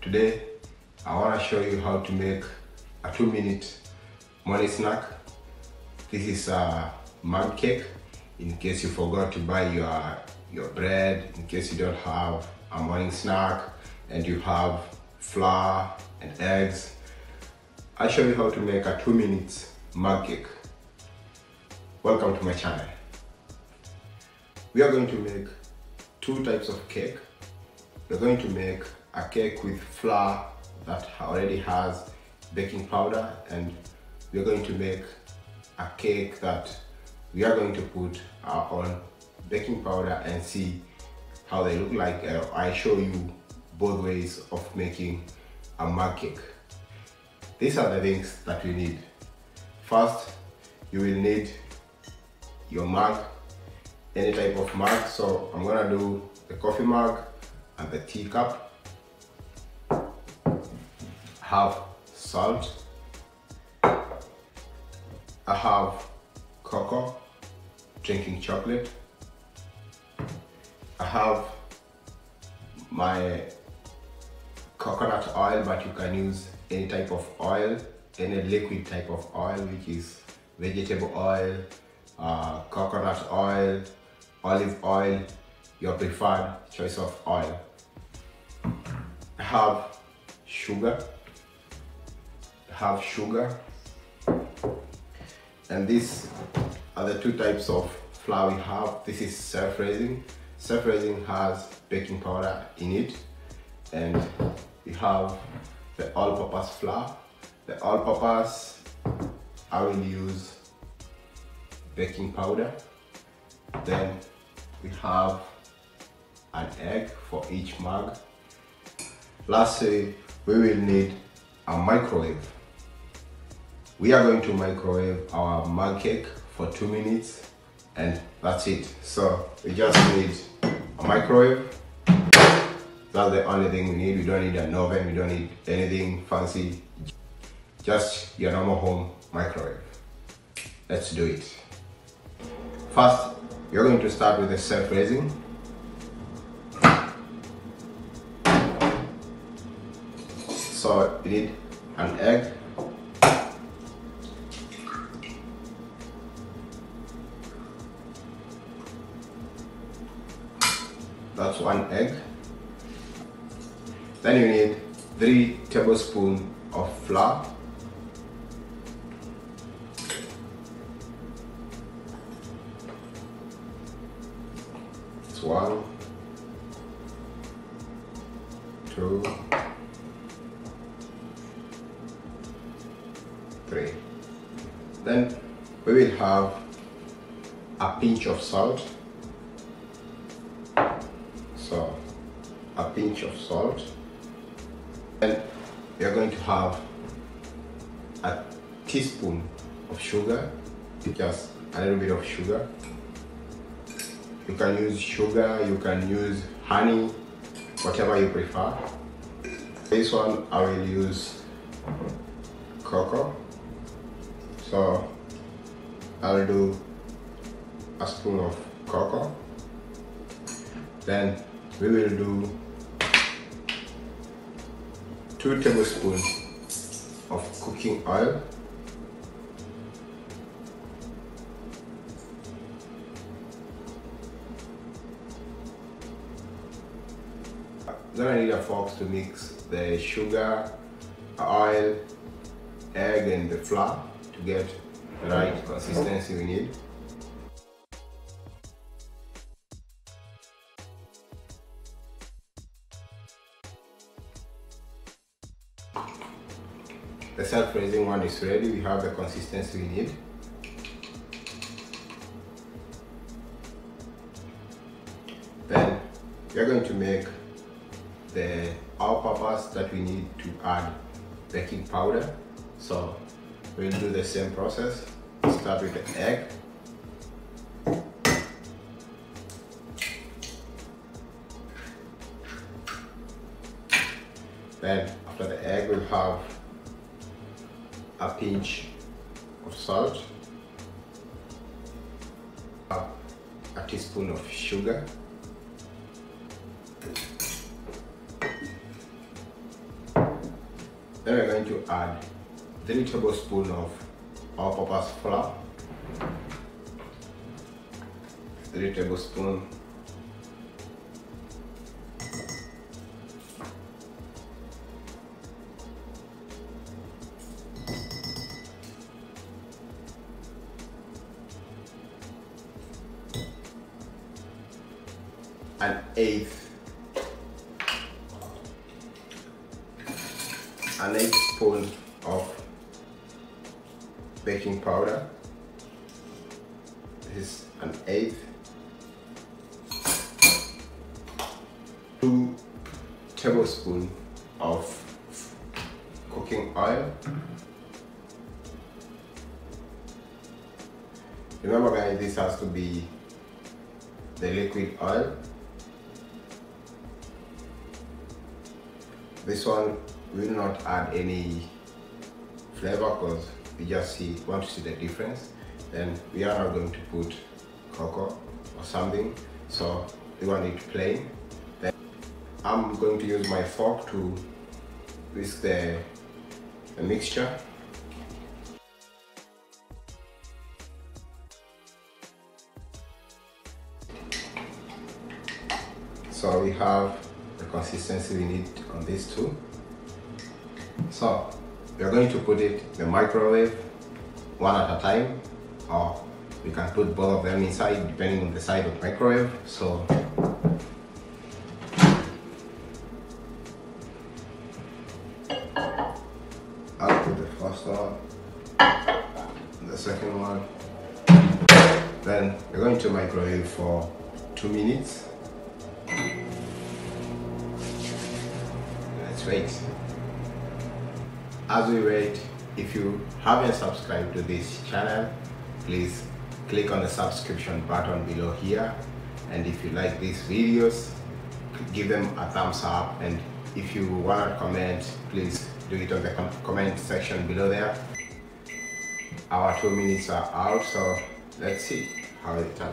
Today I want to show you how to make a 2-minute morning snack. This is a mug cake in case you forgot to buy your bread, in case you don't have a morning snack and you have flour and eggs. I'll show you how to make a 2-minute mug cake. Welcome to my channel. We are going to make two types of cake. We're going to make a cake with flour that already has baking powder, and we're going to make a cake that we are going to put our own baking powder and see how they look like. I show you both ways of making a mug cake. These are the things that we need. First, you will need your mug, any type of mug. So I'm gonna do the coffee mug and the teacup. I have salt. I have cocoa, drinking chocolate. I have my coconut oil, but you can use any type of oil, any liquid type of oil, which is vegetable oil, coconut oil, olive oil, your preferred choice of oil. I have sugar. And these are the two types of flour we have. This is self-raising. Self-raising has baking powder in it, and we have the all-purpose flour. The all-purpose, I will use baking powder. Then we have an egg for each mug. Lastly, we will need a microwave. We are going to microwave our mug cake for 2 minutes, and that's it. So we just need a microwave. That's the only thing we need. We don't need an oven, we don't need anything fancy. Just your normal home microwave. Let's do it. First, you're going to start with the self-raising. So you need an egg. That's one egg. Then you need 3 tablespoons of flour. It's 1, 2, 3. Then we will have a pinch of salt. So a pinch of salt. And we are going to have a teaspoon of sugar, just a little bit of sugar. You can use sugar, you can use honey, whatever you prefer. This one I will use cocoa. So I'll do a spoon of cocoa. Then we will do 2 tablespoons of cooking oil. Then I need a fork to mix the sugar, oil, egg and the flour to get the right consistency we need. The self-raising one is ready. We have the consistency we need. Then we are going to make the all-purpose that we need to add baking powder. So we'll do the same process. Start with the egg. Then after the egg, we'll have a pinch of salt, a teaspoon of sugar, Then we're going to add 3 tablespoons of all-purpose flour, 3 tablespoons, an eighth spoon of baking powder. This is an eighth. 2 tablespoons of cooking oil. Remember guys, this has to be the liquid oil. This one will not add any flavor because we just want to see the difference. Then we are not going to put cocoa or something, so we want it plain. Then I'm going to use my fork to whisk the mixture. So we have the consistency we need on these two. So we are going to put it in the microwave one at a time, or we can put both of them inside depending on the size of the microwave. So I'll put the first one, the second one, then we're going to microwave for 2 minutes. Let's wait. As we wait, if you haven't subscribed to this channel, please click on the subscription button below here, and if you like these videos, give them a thumbs up, and if you want to comment, please do it on the comment section below there. Our 2 minutes are out, so let's see how it turns.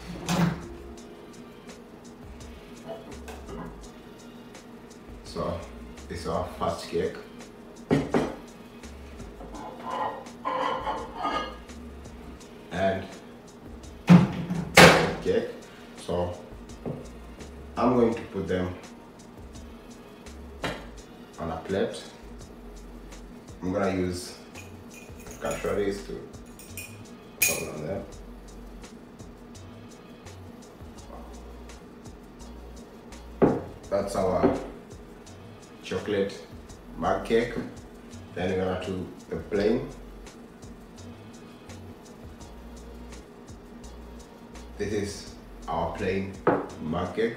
So this is our first cake. And cake. So I'm going to put them on a plate. I'm gonna use cashews to put on them. That's our chocolate mug cake. Then we're gonna do the plain. This is our plain mug cake.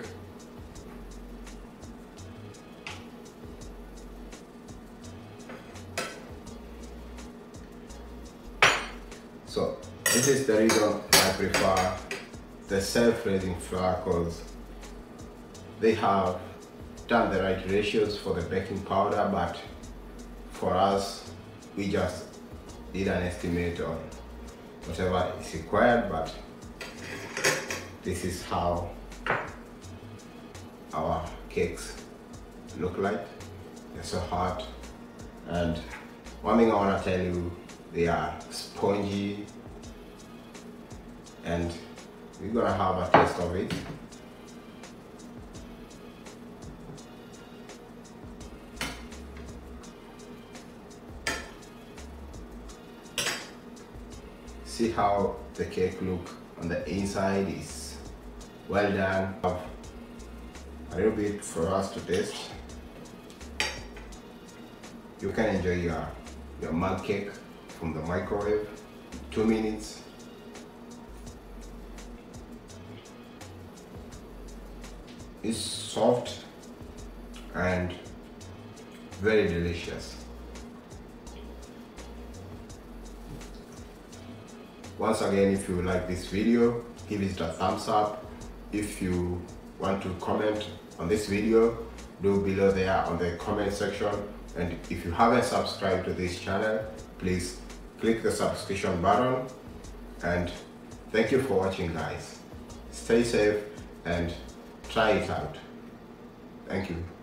So this is the reason I prefer the self-raising flour, because they have done the right ratios for the baking powder, but for us, we just did an estimate on whatever is required. But this is how our cakes look like. They're so hot, and one thing I want to tell you, they are spongy, and we're gonna have a taste of it. See how the cake look on the inside is well done. A little bit for us to taste. You can enjoy your mug cake from the microwave, 2 minutes. It's soft and very delicious. Once again, if you like this video, give it a thumbs up. If you want to comment on this video, do below there on the comment section. And if you haven't subscribed to this channel, please click the subscription button. And thank you for watching, guys. Stay safe and try it out. Thank you.